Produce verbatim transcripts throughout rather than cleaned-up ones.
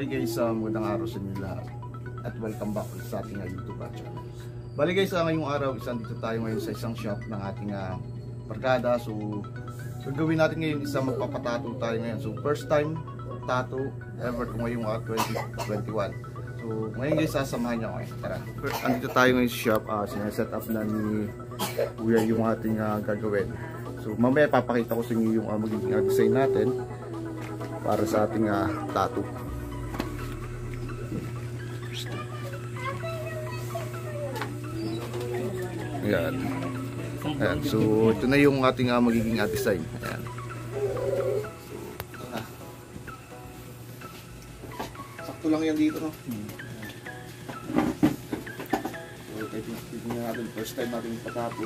Okay guys, uh, magandang araw sa inyo lahat at welcome back sa ating uh, YouTube channel. Bali guys, uh, ngayong araw, isang dito tayo ngayon sa isang shop ng ating uh, barkada. So, gagawin natin ngayon isang magpapatato tayo ngayon. So, first time tattoo ever kung ngayong uh, twenty twenty-one. So, ngayon guys, sasamahan niyo ako. Tara. Andito tayo ngayon sa shop, uh, sineset up na ni Kuya yung ating uh, gagawin. So, mamaya papakita ko sa inyo yung uh, magiging uh, design natin para sa ating uh, tattoo. Ayan. Ayan. So, ito na yung ating uh, magiging uh, design. Ayan. So, ito na. Sakto lang yan dito, no? Hmm. So, tignan natin. First time natin patato.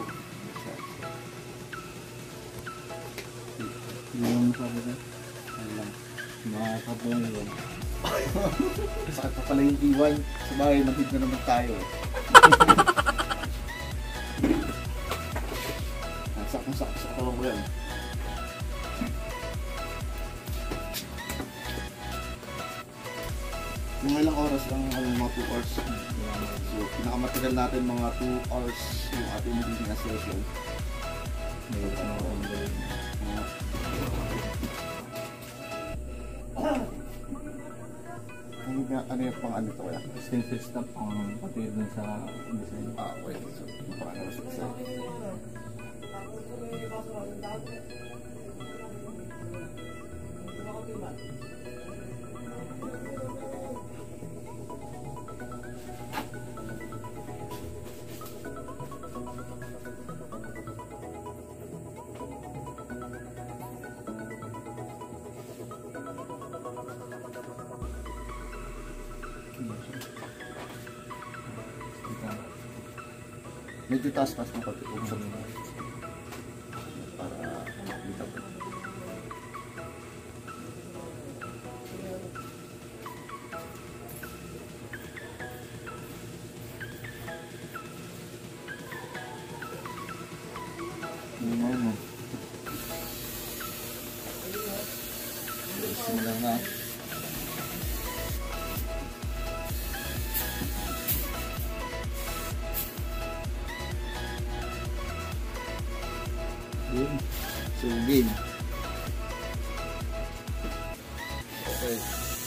Yung sabi na. Ayan. Makakabong yun. Sakit pa pala yung iwan. Sabay, mag-hit na naman tayo. Sakong-sakong sa katawan ko yan. Mga ilang oras lang, mga two hours. So, pinakamatagal natin mga two hours yung ating magiging session. May ano ang gawin. Ano yung pang ano ito kaya? Stencil stamp ang pati dun sa design. Ah, wait. So, parang ano sa design. Medyo taas-taas ng pag-uusap mo para makita ko. Ano mo? Simula na. So, game. Okay.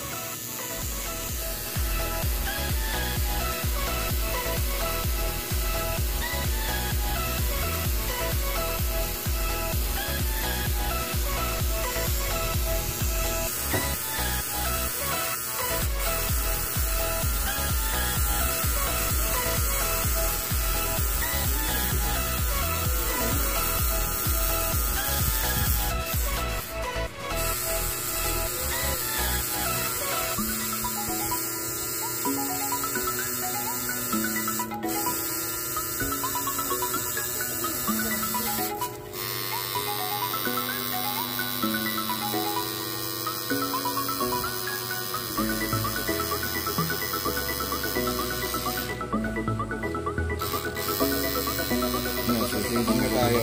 Hindi na tayo.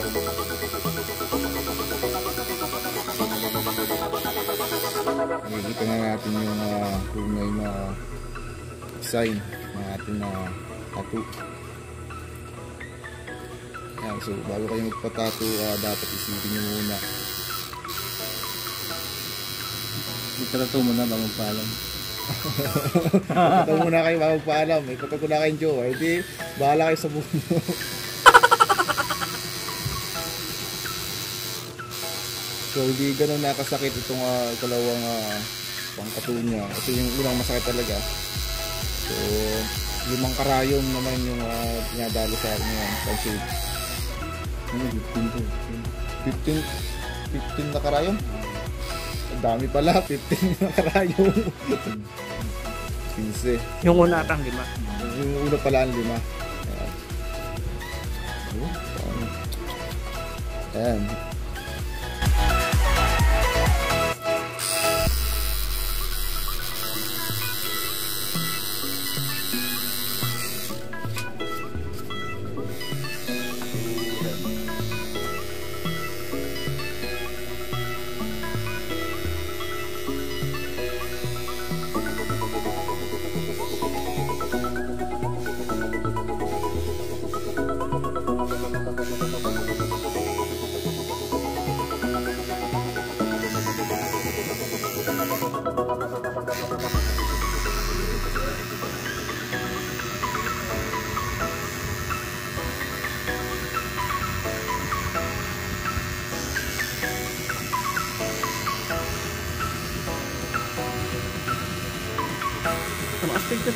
Nakikita na natin yung uh, tunay na design ng ating uh, tattoo. Yan, so bago kayo magpa-tattoo, uh, dapat isipin nyo muna. Ito muna ba magpaalam? Ito muna kayo ba magpaalam. Eh, kapag wala kayong jowa, hindi bahala kayo sa mundo. So, hindi ganun nakasakit itong uh, kalawang uh, pang-tattoo niya. Kasi yung unang masakit talaga. So, limang karayom naman yung uh, pinadalo sa akin ngayon. Pansin. Ano, fifteen to? fifteen? fifteen na karayom? Ang dami pala, fifteen na karayom. fifteen. Yung una atang lima. Yung una pala ang lima. Ayan. Ayan.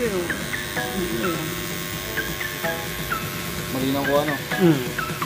Hindi oh. Malinaw ko ano? Hmm.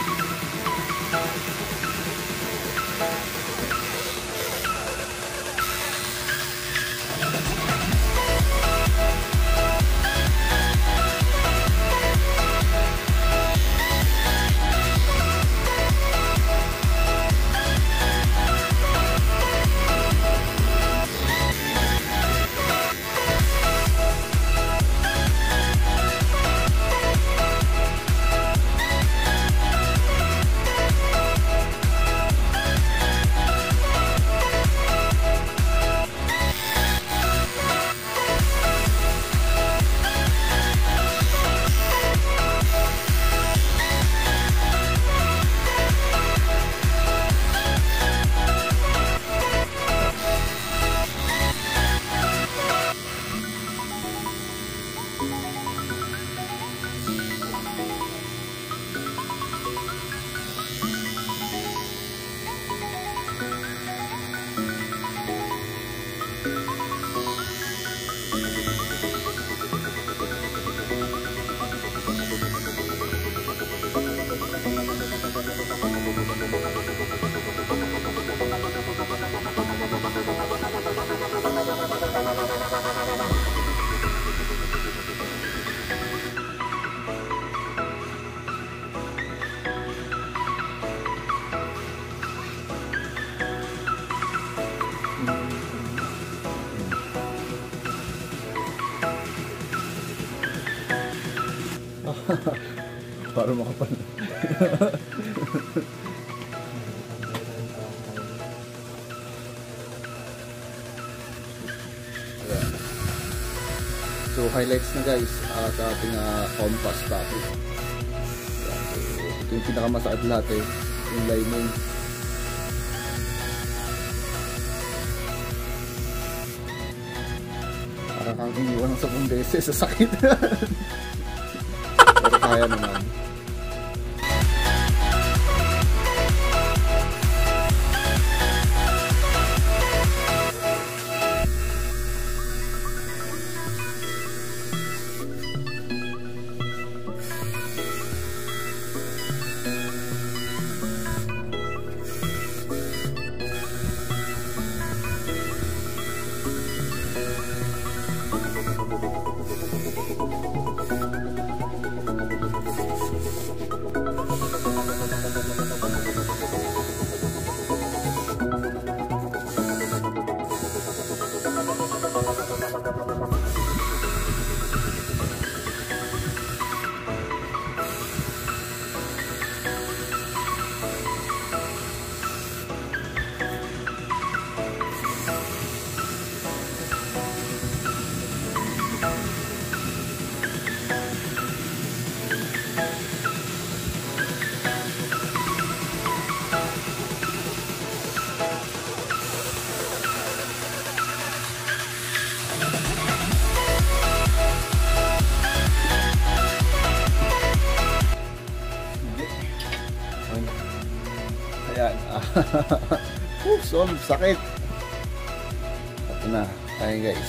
Para makapal. So highlights na guys uh, sa ating uh, compass tattoo. So ito yung pinakamasakit lahat eh, yung lining. Parang kang iniwan ng sabong beses sa sakit. Pero kaya naman. Ayan. Uh, so, sakit. Ito na. Ayan guys.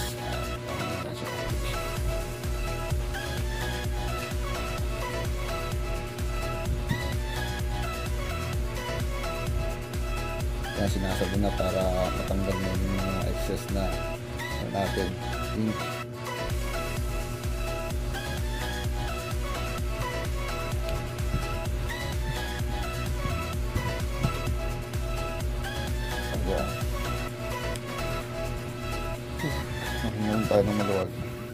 Ayan, sinasabi na para matanggal mo yung mga excess na natin. Ink. Ngayon tayo ng maluwag.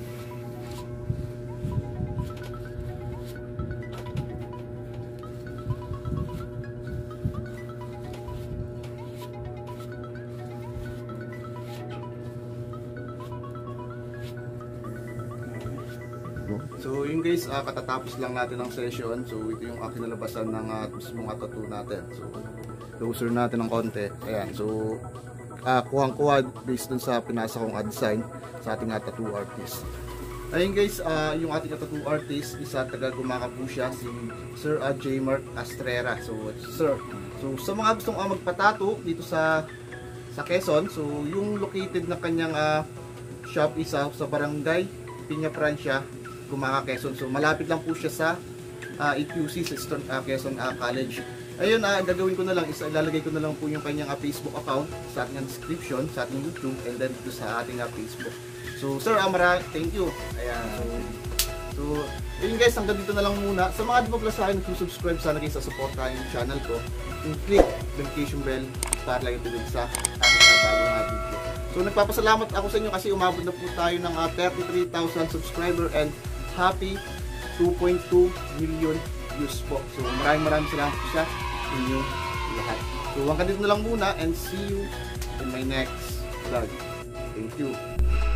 So yun guys, uh, katatapos lang natin ang session. So ito yung aking nalabasan ng uh, mismong tattoo natin. So closer natin ng konti. Ayan, so uh, kuhang-kuha based dun sa pinasa kong design sa ating uh, tattoo artist. Ayun guys, uh, yung ating tattoo artist, isa taga Gumaca po siya, si Sir uh, Jaymark Astrera. So sir, so sa mga gustong uh, magpatato dito sa sa Quezon, so yung located na kanyang uh, shop is uh, sa barangay Peñafrancia, Gumaca, Quezon. So malapit lang po siya sa uh, A Q C, sa Eastern, uh, Quezon uh, College. Ayun, uh, gagawin ko na lang is ilalagay ko na lang po yung kanyang uh, Facebook account sa ating description, sa ating YouTube, and then dito sa ating uh, Facebook. So sir, Amara, thank you. Ayan, so, so ayun guys, hanggang dito na lang muna. Sa mga di pa pala sa akin nag-subscribe, sana kayo sa support tayo yung channel ko, yung click notification bell para lang ito din sa aking uh, bagong uh, video. So nagpapasalamat ako sa inyo kasi umabot na po tayo ng uh, thirty-three thousand subscriber and happy two point two million views po. So maraming maraming salamat po sa inyo lahat. So hanggang dito na lang muna and see you in my next vlog. Thank you.